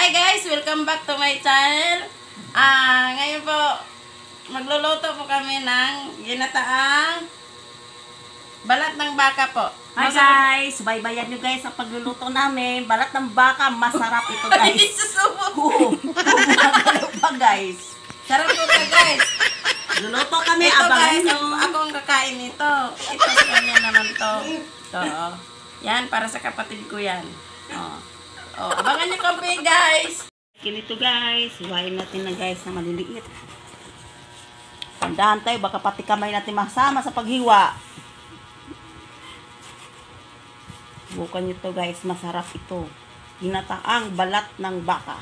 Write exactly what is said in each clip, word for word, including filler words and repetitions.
Hi guys! Welcome back to my channel. Ah, ngayon po, magluluto po kami ng ginataang balat ng baka po. Hi guys! Baybayan nyo guys ang pagluluto namin. Balat ng baka, masarap ito guys. Ay, susubok! Oo, gumagalo pa guys. Sarap po ka guys. Luluto kami, Ito abangan guys, nyo. ako ang kakain nito. Ito sa kanya naman to. Ito, oh. Yan, para sa kapatid ko yan. Oh. Oh, abangan nyo kami guys. Ganito guys, hiwain natin na guys na maliliit. Tandaan tayo, baka pati kamay natin masama sa paghiwa. Bukan nyo to guys, masarap ito. Ginataang balat ng baka.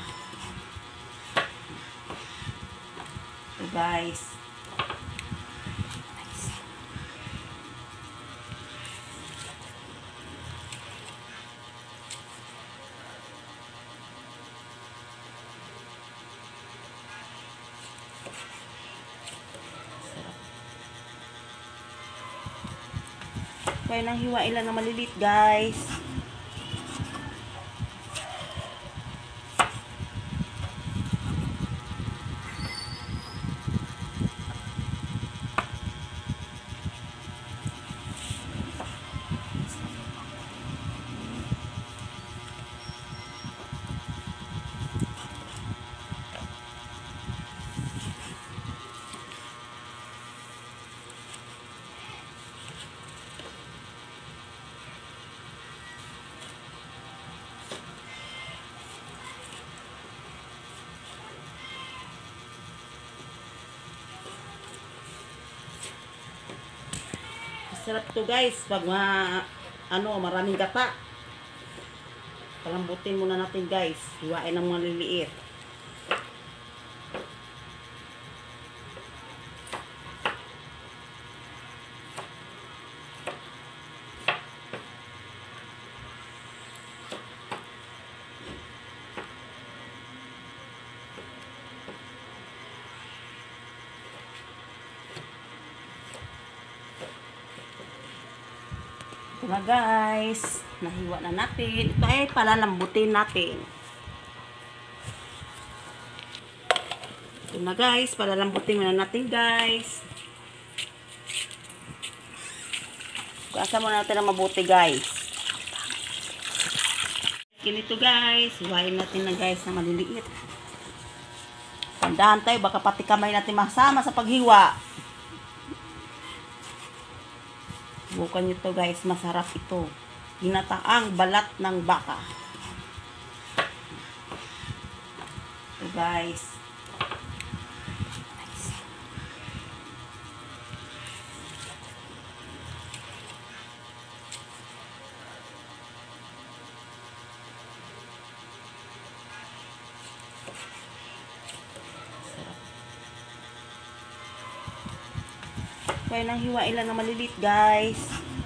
Ito guys. Kaya nang hiwain lang na malilit guys. Sarap to guys pag ma, ano, maraming gata. Palambutin muna natin guys. Hiwain ng maliliit. Ito na guys, nahiwa na natin. Ito ay palalambutin natin. Ito na guys, palalambutin muna natin guys. Gasa muna natin ang mabuti guys. Ganito guys, hiwain natin na guys na maliliit. Tandaan tayo, baka pati kamay natin masama sa paghiwa. Bukan nyo to guys, masarap ito. Ginataang balat ng baka. Ito guys. Kaya nang hiwain lang na malilit guys.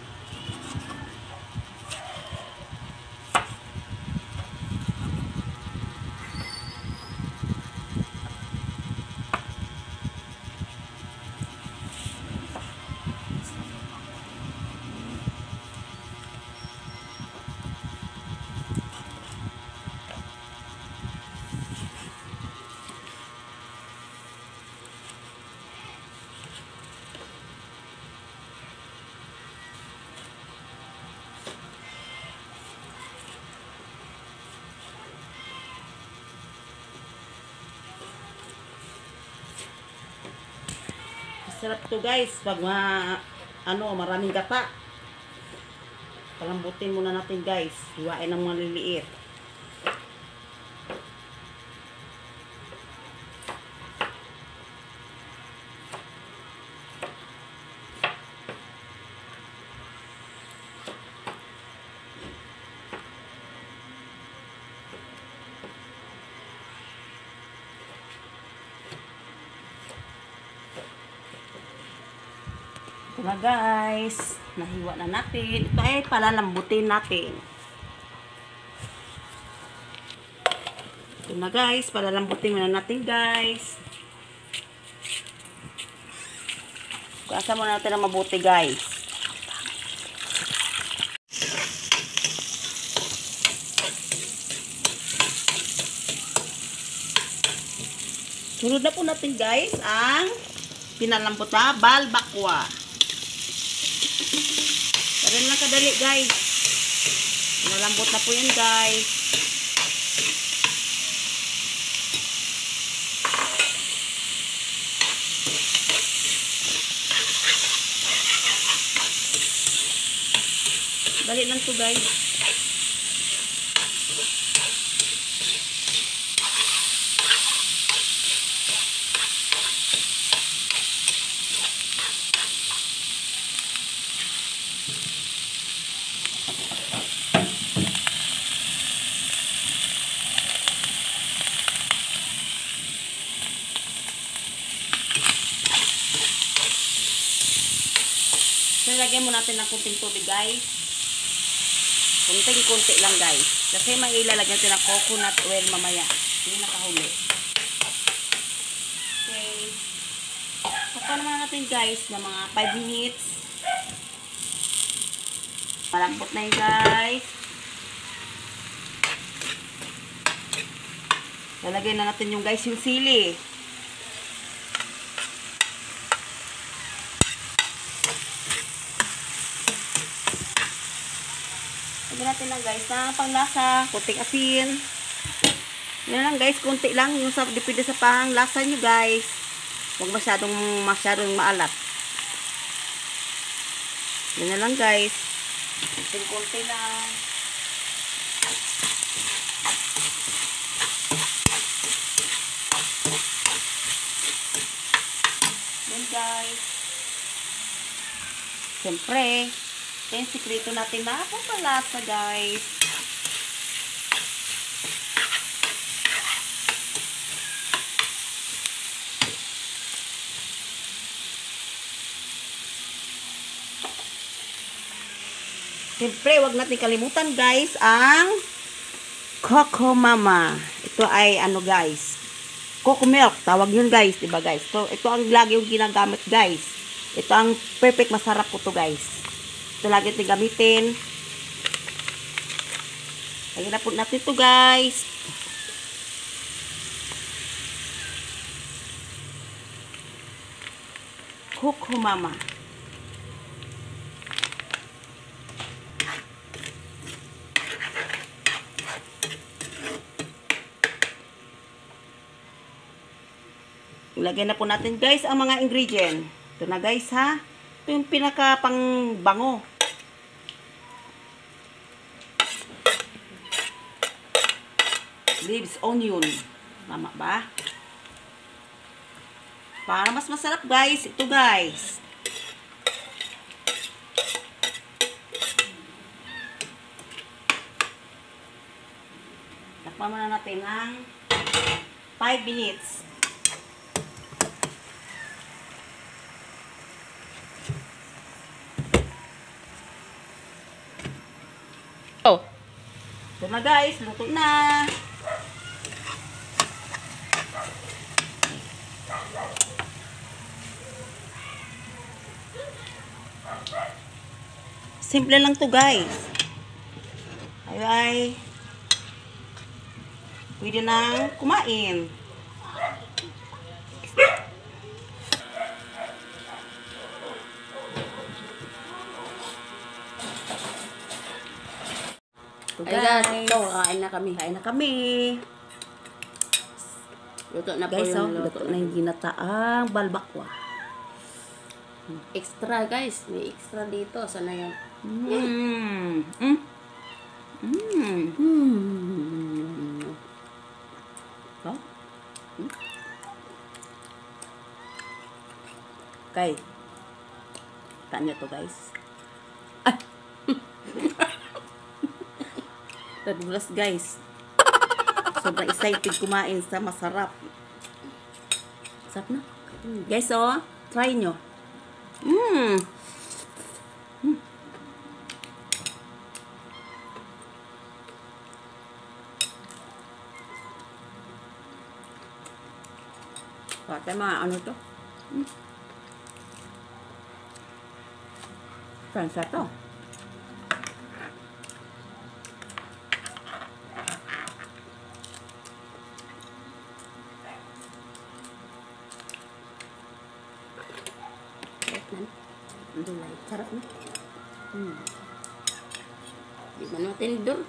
Sarap to guys pag ma, ano, maraming gata. Palambutin muna natin guys. Hiwain ng maliliit. Ito na guys, nahiwa na natin. Ito ay palalambutin natin. Ito na guys, palalambutin muna natin guys. Gasa muna natin ang mabuti guys. Sunod na po natin guys ang pinalambot na balbakwa. Ganun lang kadali guys. Pinalambot na po yan guys. Dali lang to guys. So, lagyan mo natin ng kunting tubig guys. Kunting-kunti lang guys. Kasi may ilalagyan natin ng coconut oil mamaya. Hindi nakahuli. Okay. Pagka naman natin guys na mga five minutes. Malambot na yun guys. Lalagyan na natin yung guys yung sili. Lagyan natin lang guys na panglasa, kunting asin. Yan lang guys, kunti lang yung sa depende sa panglasa nyo guys. Huwag masyadong masyadong maalat. Yan lang guys. Kunting kunti lang. Yan guys. Siyempre, yung sikreto natin na pampalasa guys. Siyempre, wag natin kalimutan guys ang Coco Mama. Ito ay ano guys, Coco Milk, tawag yun guys, diba guys? So, ito ang lagi yung ginagamit guys. Ito ang perfect, masarap po to guys. Ito lagi natin gamitin. Lagyan na po natin ito guys. Coco Mama. Ilagay na po natin guys ang mga ingredient. Ito na guys ha. Ito yung pinaka pang bango. Leaves, onion. Tama ba? Para mas masarap guys. Ito guys. Takpan muna natin ng five minutes. Oh. Ito na guys, luto na. Simple lang to guys. Ay ay. Pwede nang kumain. So Ay guys, guys, ito, kain na kami. kain na kami. Luto na po Guys, oh, yung luto na yung ginataang balbakwa. extra guys. May extra dito. Sana yan. Mmm. Mm. Mmm. Hmm. Oh. Mm. Okay. Tanya to guys. Ah. Tadulas guys. Sobrang excited kumain sa masarap. Sarap na. Guys, oh. Try nyo. Mmm. Mm. Pati mga ano to. Mm. Fransa to. man. Ang dulay. Sarap na. Hmm. Di man matindor.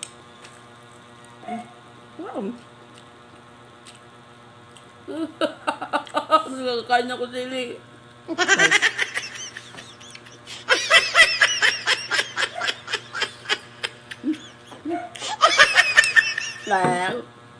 Wow. Nakakain ako sili. Well,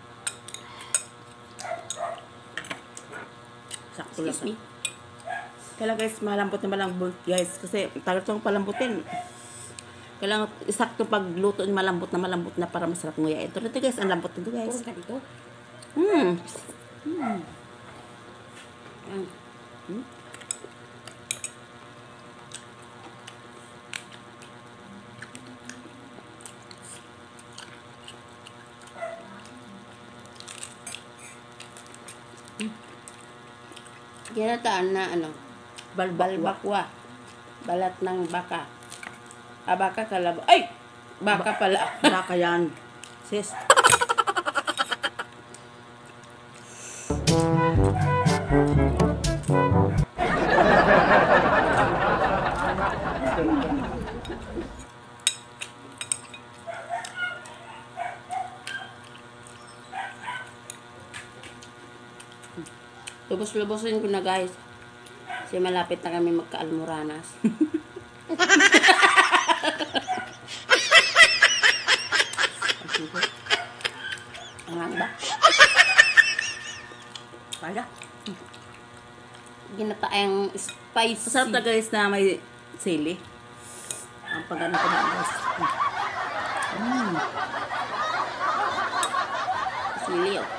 Sakto lang. excuse me. Kailangan guys, malambot na malambot guys. Kasi tagal itong palambutin. Kailangan isakto pagluto malambot na malambot na para masarap nguyain. Ito na ito guys, ang lambot nito guys. Puro ka dito. Hmm. Hmm. Yan. Hmm. Ginataan na ano, balbalbakwa. Balat ng baka. Ah, baka kalabo. Ay! Baka pala. Baka yan. Sis. Lubos-lubosin ko na guys. Kasi malapit na kami magka-almoranas. Angang ba? Kaya. Ginataang spicy. Masarap na guys na may sili. Ang pagano ko na guys. Mm. Sili oh.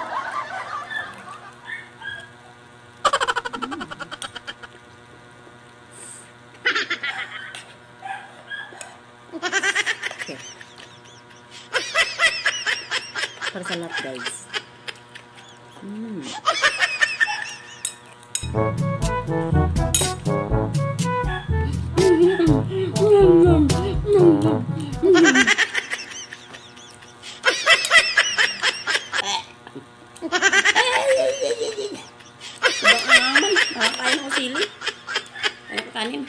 Okay. Para sa lahat guys. Mm. Ibang angaman. Nakakain ako sili. Ano ka kanin?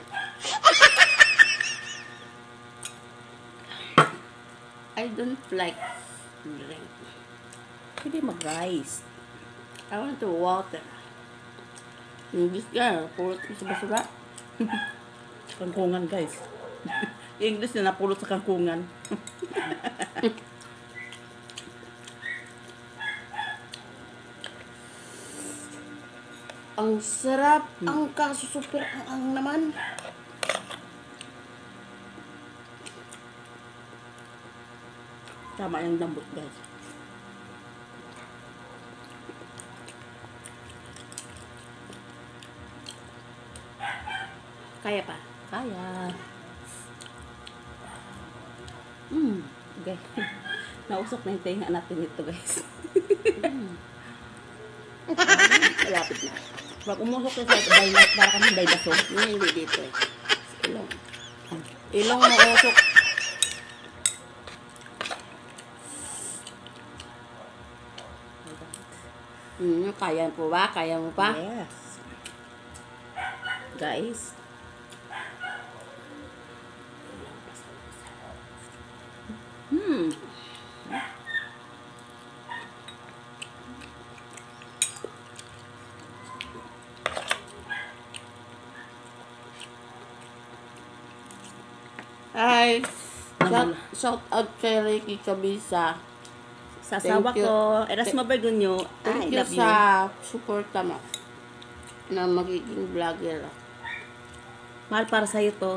I don't like drink. Pwede mag-rice. I want to water. English ka. Pulot ko sa basura. Kangkungan guys. English na napulot sa kangkungan. Ang sarap. Ang kaso super ang ang naman. Tama yung lambot guys. Kaya pa. Kaya. Mm. Okay. Nausok na yung tinga natin ito guys. Malapit na. Pag umusok ka sa daynas, para kami daynaso. Hindi, hindi dito eh. Sa ilong. Ilong mo usok. Hmm, kaya po ba? Kaya mo pa? Yes. Guys. Hmm. Ay, shout, Naman. shout out kay Ricky Cabisa. Sa asawa Thank you. ko, Erasmo Bergonyo, Thank I you love you. sa suporta mo na magiging vlogger. Mahal para sa'yo to.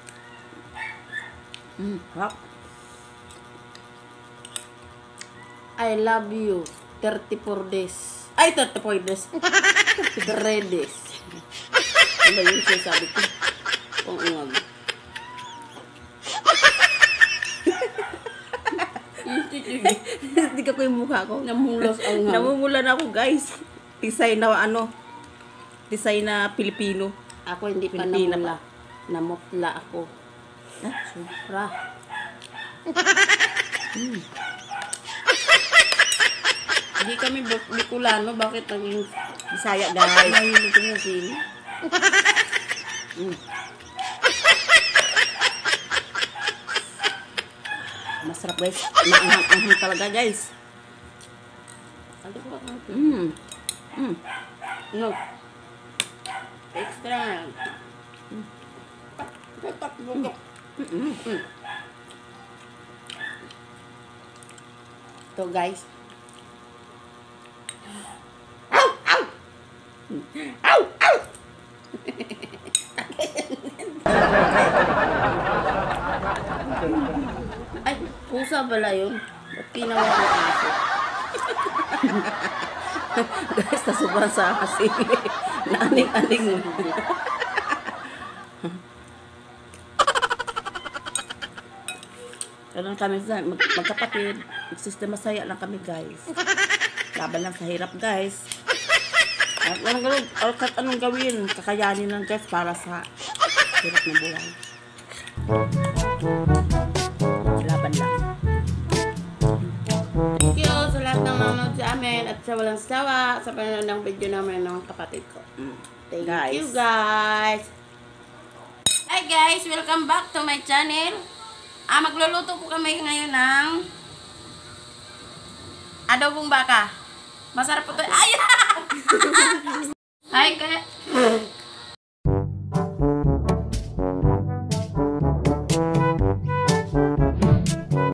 Mm, hap. I love you. thirty-four days. Ay, thirty-four days. thirty-three days. Ano ba yung sinasabi ko? Kung ungag. Hindi ka ko yung mukha ko. Namulos ang hang. Namumulan ako guys. Tisay na ano. Tisay na Pilipino. Ako hindi pa Pilipina namula. Namutla ako. Ah, Sobra. mm. Hindi kami Bik- Bicolano. Bakit naging Bisaya guys. mahilig ko na sili? Mm. Masarap guys. Maanghang-anghang talaga guys. Mm. Mm. No. Extra na. Mm. Mm. Mm. Mm. Ito guys. Ow! Ow! Ow! Ow! Ay, pusa pala yun. Ba't ginawa ko pusa? Guys, nasubra sa kasi. Naaning-aning. Ganun kami mag magkapatid. Magsistema masaya lang kami guys. Laban lang sa hirap guys. At anong gawin, at anong gawin, kakayanin lang guys para sa hirap ng buhay. Laban lang. Thank you sa lahat ng nanonood sa amin at sa walang sawa sa panonood ng video namin ng kapatid ko. Thank guys. you guys. Hi guys, welcome back to my channel. Ah, magluluto po kami ngayon ng adobong baka. Masarap po ito. Ay! Hi, kaya...